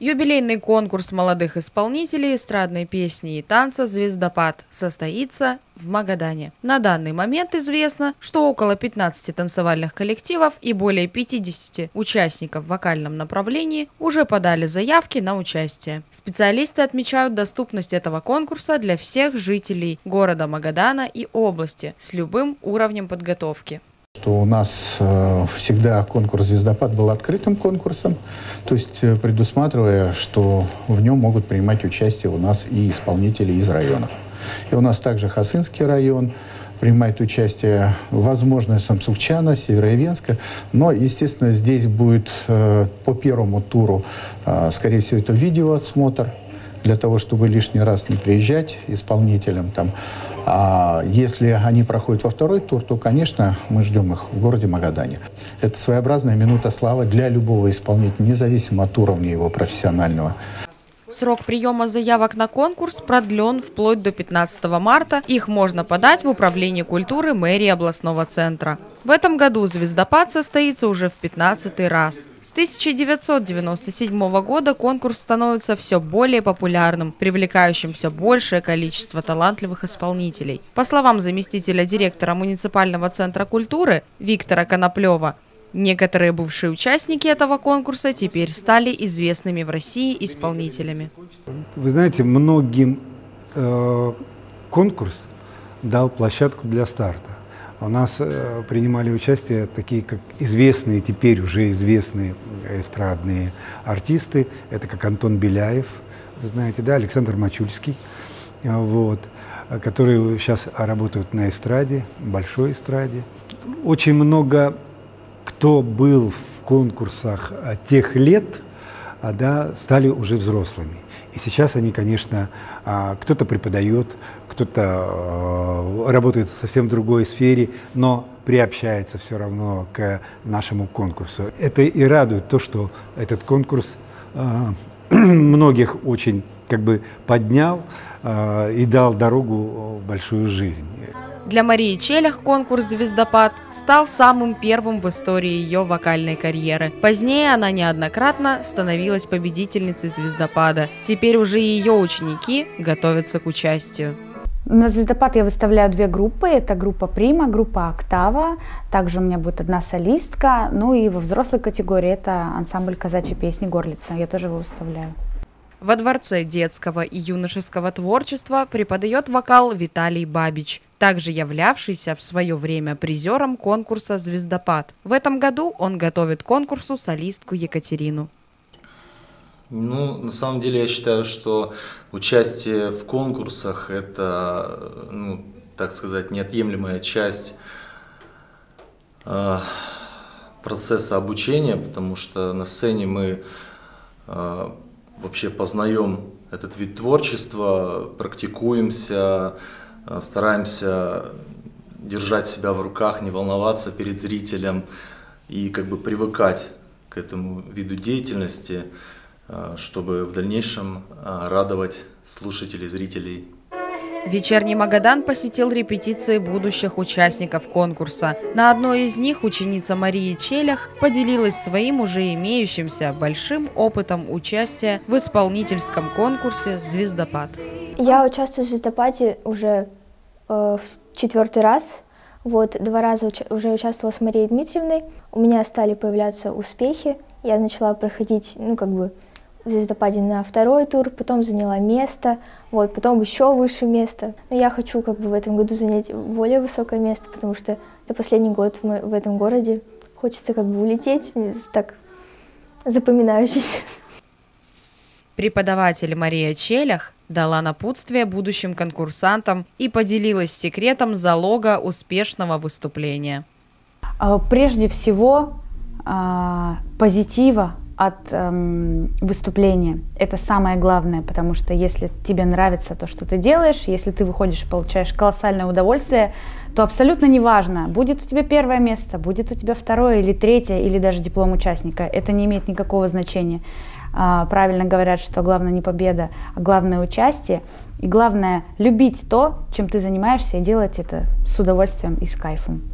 Юбилейный конкурс молодых исполнителей эстрадной песни и танца «Звездопад» состоится в Магадане. На данный момент известно, что около 15 танцевальных коллективов и более 50 участников в вокальном направлении уже подали заявки на участие. Специалисты отмечают доступность этого конкурса для всех жителей города Магадана и области с любым уровнем подготовки. Что у нас всегда конкурс «Звездопад» был открытым конкурсом, то есть предусматривая, что в нем могут принимать участие у нас и исполнители из районов. И у нас также Хасынский район принимает участие, возможно, Самсукчана, Североивенска, но, естественно, здесь будет по первому туру, скорее всего, это видеоотсмотр, для того, чтобы лишний раз не приезжать исполнителям там. А если они проходят во второй тур, то, конечно, мы ждем их в городе Магадане. Это своеобразная минута славы для любого исполнителя, независимо от уровня его профессионального. Срок приема заявок на конкурс продлен вплоть до 15 марта. Их можно подать в Управление культуры мэрии областного центра. В этом году «Звездопад» состоится уже в 15-й раз. С 1997 года конкурс становится все более популярным, привлекающим все большее количество талантливых исполнителей. По словам заместителя директора муниципального центра культуры Виктора Коноплева, некоторые бывшие участники этого конкурса теперь стали известными в России исполнителями. Вы знаете, многим конкурс дал площадку для старта. У нас принимали участие такие, как известные, теперь уже известные эстрадные артисты. Это как Антон Беляев, вы знаете, да, Александр Мачульский, вот, которые сейчас работают на эстраде, большой эстраде. Очень много кто был в конкурсах тех лет, да, стали уже взрослыми. И сейчас они, конечно, кто-то преподает, кто-то работает совсем в другой сфере, но приобщается все равно к нашему конкурсу. Это и радует то, что этот конкурс многих очень поднял и дал дорогу в большую жизнь. Для Марии Челях конкурс «Звездопад» стал самым первым в истории ее вокальной карьеры. Позднее она неоднократно становилась победительницей «Звездопада». Теперь уже ее ученики готовятся к участию. На «Звездопад» я выставляю две группы. Это группа «Прима», группа «Октава». Также у меня будет одна солистка. Ну и во взрослой категории это ансамбль казачьей песни «Горлица». Я тоже его выставляю. Во Дворце детского и юношеского творчества преподает вокал Виталий Бабич, также являвшийся в свое время призером конкурса «Звездопад». В этом году он готовит к конкурсу солистку Екатерину. Ну, на самом деле я считаю, что участие в конкурсах – это, так сказать, неотъемлемая часть процесса обучения, потому что на сцене мы вообще познаем этот вид творчества, практикуемся, стараемся держать себя в руках, не волноваться перед зрителем и привыкать к этому виду деятельности, чтобы в дальнейшем радовать слушателей, зрителей. Вечерний Магадан посетил репетиции будущих участников конкурса. На одной из них ученица Мария Челях поделилась своим уже имеющимся большим опытом участия в исполнительском конкурсе «Звездопад». Я участвую в «Звездопаде» уже в 4-й раз. Вот, 2 раза уже участвовала с Марией Дмитриевной. У меня стали появляться успехи. Я начала проходить, в «Звездопаде» на 2-й тур, потом заняла место, вот, потом еще выше место. Но я хочу в этом году занять более высокое место, потому что это последний год в этом городе. Хочется улететь, так запоминающийся. Преподаватель Мария Челях дала напутствие будущим конкурсантам и поделилась секретом залога успешного выступления. Прежде всего, позитива от выступления. Это самое главное, потому что если тебе нравится то, что ты делаешь, если ты выходишь и получаешь колоссальное удовольствие, то абсолютно неважно, будет у тебя 1-е место, будет у тебя 2-е или 3-е, или даже диплом участника. Это не имеет никакого значения. Правильно говорят, что главное не победа, а главное участие. И главное любить то, чем ты занимаешься, и делать это с удовольствием и с кайфом.